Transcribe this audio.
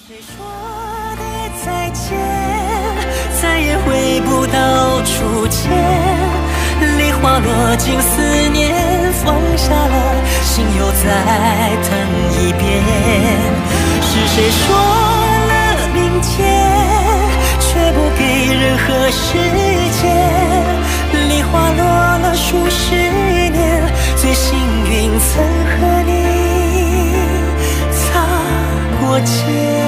谁说的再见，再也回不到初见。梨花落尽思念，放下了心又再疼一遍。是谁说了明天，却不给任何时间。梨花落了数十年，最幸运曾和你擦过肩。